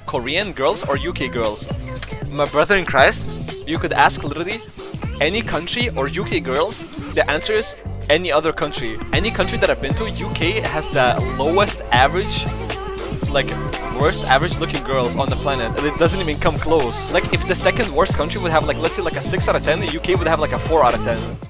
Korean girls or UK girls? My brother in Christ, you could ask literally any country or UK girls, the answer is any other country. Any country that I've been to, UK has the lowest average, like worst average looking girls on the planet, and it doesn't even come close. Like if the second worst country would have like, let's say like a 6 out of 10, the UK would have like a 4 out of 10.